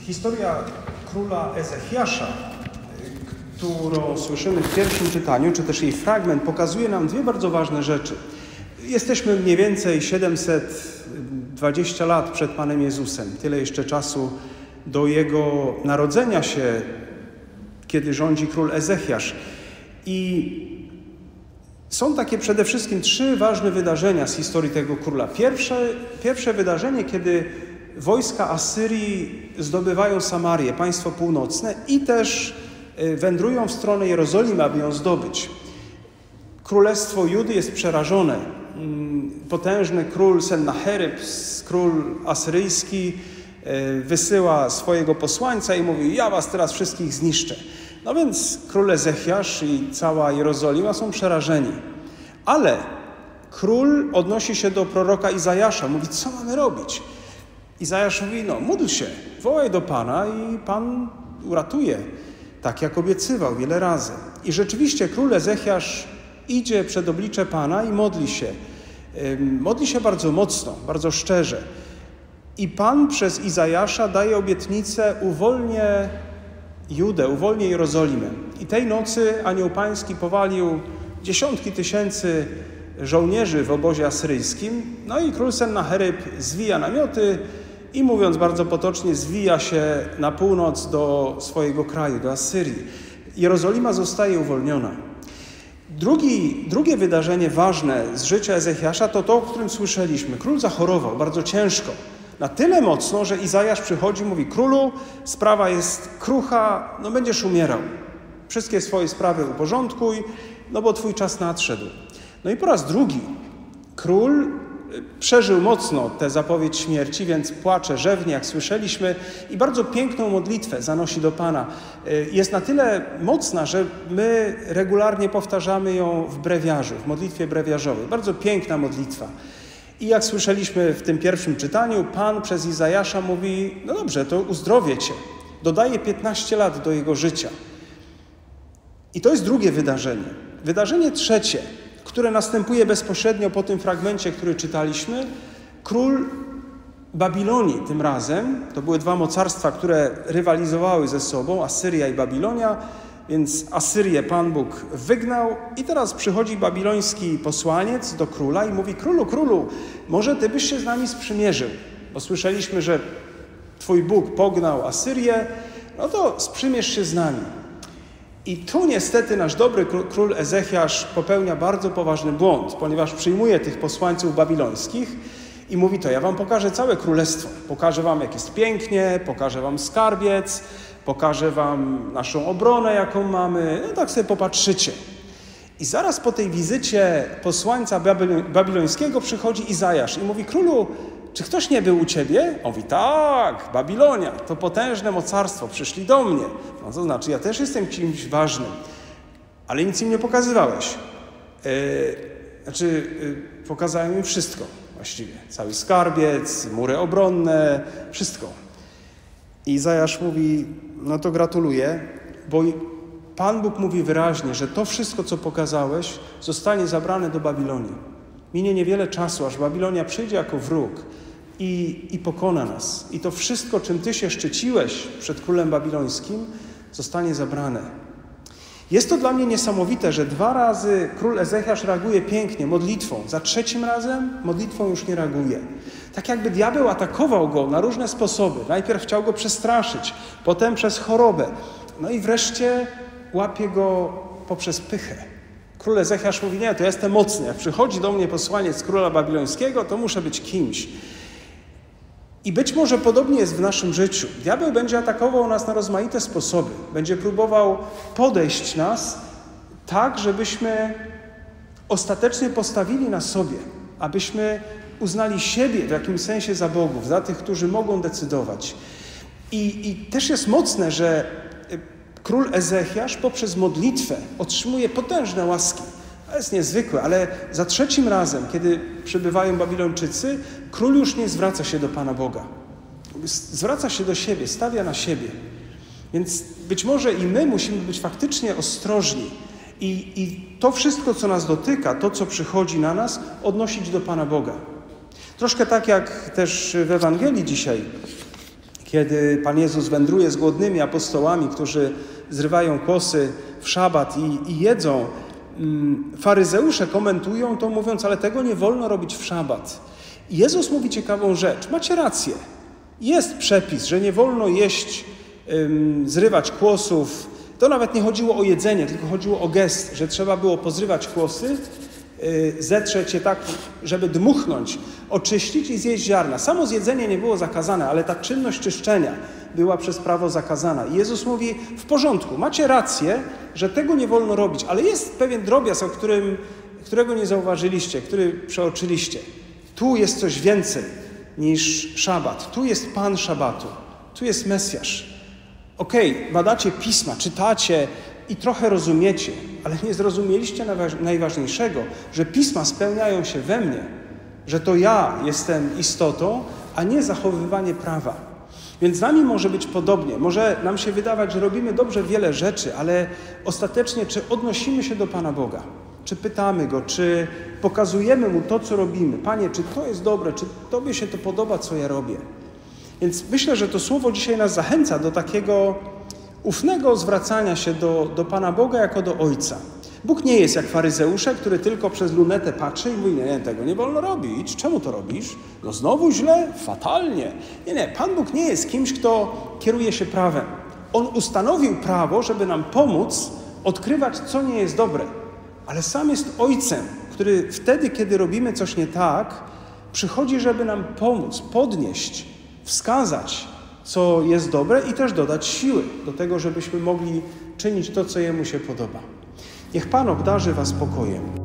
Historia króla Ezechiasza, którą słyszymy w pierwszym czytaniu, czy też jej fragment, pokazuje nam dwie bardzo ważne rzeczy. Jesteśmy mniej więcej 720 lat przed Panem Jezusem. Tyle jeszcze czasu do Jego narodzenia się, kiedy rządzi król Ezechiasz. I są takie przede wszystkim trzy ważne wydarzenia z historii tego króla. Pierwsze wydarzenie, kiedy wojska Asyrii zdobywają Samarię, państwo północne, i też wędrują w stronę Jerozolimy, aby ją zdobyć. Królestwo Judy jest przerażone. Potężny król Sennacheryb, król asyryjski, wysyła swojego posłańca i mówi: ja was teraz wszystkich zniszczę. No więc król Ezechiasz i cała Jerozolima są przerażeni. Ale król odnosi się do proroka Izajasza, mówi: co mamy robić? Izajasz mówi: no módl się, wołaj do Pana i Pan uratuje, tak jak obiecywał wiele razy. I rzeczywiście król Ezechiasz idzie przed oblicze Pana i modli się. Modli się bardzo mocno, bardzo szczerze. I Pan przez Izajasza daje obietnicę: uwolnię Judę, uwolnię Jerozolimę. I tej nocy anioł pański powalił dziesiątki tysięcy żołnierzy w obozie asyryjskim. No i król Sennacheryb zwija namioty i, mówiąc bardzo potocznie, zwija się na północ do swojego kraju, do Asyrii. Jerozolima zostaje uwolniona. Drugie wydarzenie ważne z życia Ezechiasza to to, o którym słyszeliśmy. Król zachorował bardzo ciężko. Na tyle mocno, że Izajasz przychodzi i mówi: królu, sprawa jest krucha, no będziesz umierał. Wszystkie swoje sprawy uporządkuj, no bo twój czas nadszedł. No i po raz drugi król przeżył mocno tę zapowiedź śmierci, więc płacze rzewnie, jak słyszeliśmy, i bardzo piękną modlitwę zanosi do Pana. Jest na tyle mocna, że my regularnie powtarzamy ją w brewiarzu, w modlitwie brewiarzowej. Bardzo piękna modlitwa. I jak słyszeliśmy w tym pierwszym czytaniu, Pan przez Izajasza mówi: no dobrze, to uzdrowię cię. Dodaje 15 lat do jego życia. I to jest drugie wydarzenie. Wydarzenie trzecie, które następuje bezpośrednio po tym fragmencie, który czytaliśmy. Król Babilonii tym razem, to były dwa mocarstwa, które rywalizowały ze sobą, Asyria i Babilonia, więc Asyrię Pan Bóg wygnał i teraz przychodzi babiloński posłaniec do króla i mówi: królu, może ty byś się z nami sprzymierzył, bo słyszeliśmy, że twój Bóg pognał Asyrię, no to sprzymierz się z nami. I tu niestety nasz dobry król Ezechiasz popełnia bardzo poważny błąd, ponieważ przyjmuje tych posłańców babilońskich i mówi: to ja wam pokażę całe królestwo. Pokażę wam, jak jest pięknie, pokażę wam skarbiec, pokażę wam naszą obronę, jaką mamy. No tak sobie popatrzycie. I zaraz po tej wizycie posłańca babilońskiego przychodzi Izajasz i mówi: królu, czy ktoś nie był u ciebie? On mówi: tak, Babilonia, to potężne mocarstwo, przyszli do mnie. No to znaczy, ja też jestem kimś ważnym, ale nic im nie pokazywałeś. Pokazałem im wszystko właściwie. Cały skarbiec, mury obronne, wszystko. I Izajasz mówi: no to gratuluję, bo Pan Bóg mówi wyraźnie, że to wszystko, co pokazałeś, zostanie zabrane do Babilonii. Minie niewiele czasu, aż Babilonia przyjdzie jako wróg i pokona nas. I to wszystko, czym ty się szczyciłeś przed królem babilońskim, zostanie zabrane. Jest to dla mnie niesamowite, że 2 razy król Ezechiasz reaguje pięknie, modlitwą. Za 3. razem modlitwą już nie reaguje. Tak jakby diabeł atakował go na różne sposoby. Najpierw chciał go przestraszyć, potem przez chorobę. No i wreszcie łapie go poprzez pychę. Król Ezechiasz mówi: nie, to ja jestem mocny. Jak przychodzi do mnie posłaniec króla babilońskiego, to muszę być kimś. I być może podobnie jest w naszym życiu. Diabeł będzie atakował nas na rozmaite sposoby. Będzie próbował podejść nas tak, żebyśmy ostatecznie postawili na sobie, abyśmy uznali siebie w jakimś sensie za bogów, za tych, którzy mogą decydować. I też jest mocne, że król Ezechiasz poprzez modlitwę otrzymuje potężne łaski. To jest niezwykłe, ale za 3. razem, kiedy przybywają Babilończycy, król już nie zwraca się do Pana Boga. Zwraca się do siebie, stawia na siebie. Więc być może i my musimy być faktycznie ostrożni i to wszystko, co nas dotyka, to, co przychodzi na nas, odnosić do Pana Boga. Troszkę tak jak też w Ewangelii dzisiaj, Kiedy Pan Jezus wędruje z głodnymi apostołami, którzy zrywają kłosy w szabat i jedzą, faryzeusze komentują to mówiąc, ale tego nie wolno robić w szabat. I Jezus mówi ciekawą rzecz. Macie rację. Jest przepis, że nie wolno jeść, zrywać kłosów. To nawet nie chodziło o jedzenie, tylko chodziło o gest, że trzeba było pozrywać kłosy, zetrzeć je tak, żeby dmuchnąć, oczyścić i zjeść ziarna. Samo zjedzenie nie było zakazane, ale ta czynność czyszczenia była przez prawo zakazana. I Jezus mówi, w porządku, macie rację, że tego nie wolno robić, ale jest pewien drobiazg, którego nie zauważyliście, który przeoczyliście. Tu jest coś więcej niż szabat. Tu jest Pan szabatu. Tu jest Mesjasz. Okej, badacie Pisma, czytacie i trochę rozumiecie, ale nie zrozumieliście najważniejszego, że Pisma spełniają się we mnie, że to ja jestem istotą, a nie zachowywanie prawa. Więc z nami może być podobnie. Może nam się wydawać, że robimy dobrze wiele rzeczy, ale ostatecznie czy odnosimy się do Pana Boga? Czy pytamy Go, czy pokazujemy Mu to, co robimy? Panie, czy to jest dobre? Czy Tobie się to podoba, co ja robię? Więc myślę, że to słowo dzisiaj nas zachęca do takiego ufnego zwracania się do Pana Boga jako do Ojca. Bóg nie jest jak faryzeusze, który tylko przez lunetę patrzy i mówi, nie, tego nie wolno robić. Czemu to robisz? No znowu źle? Fatalnie. Nie, Pan Bóg nie jest kimś, kto kieruje się prawem. On ustanowił prawo, żeby nam pomóc odkrywać, co nie jest dobre. Ale sam jest Ojcem, który wtedy, kiedy robimy coś nie tak, przychodzi, żeby nam pomóc, podnieść, wskazać, co jest dobre i też dodać siły do tego, żebyśmy mogli czynić to, co Jemu się podoba. Niech Pan obdarzy was spokojem.